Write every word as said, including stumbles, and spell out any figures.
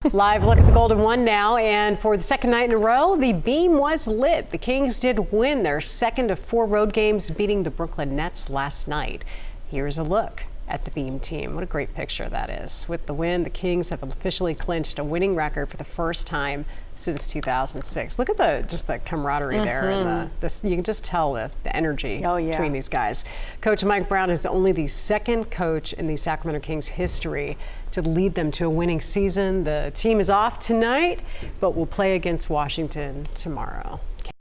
Live look at the Golden One now, and for the second night in a row, the beam was lit. The Kings did win their second of four road games, beating the Brooklyn Nets last night. Here's a look at the beam team. What a great picture that is. With the win, the Kings have officially clinched a winning record for the first time since two thousand six. Look at the just the camaraderie mm-hmm. there, and the, this, you can just tell the, the energy oh, yeah. between these guys. Coach Mike Brown is only the second coach in the Sacramento Kings history to lead them to a winning season. The team is off tonight, but will play against Washington tomorrow.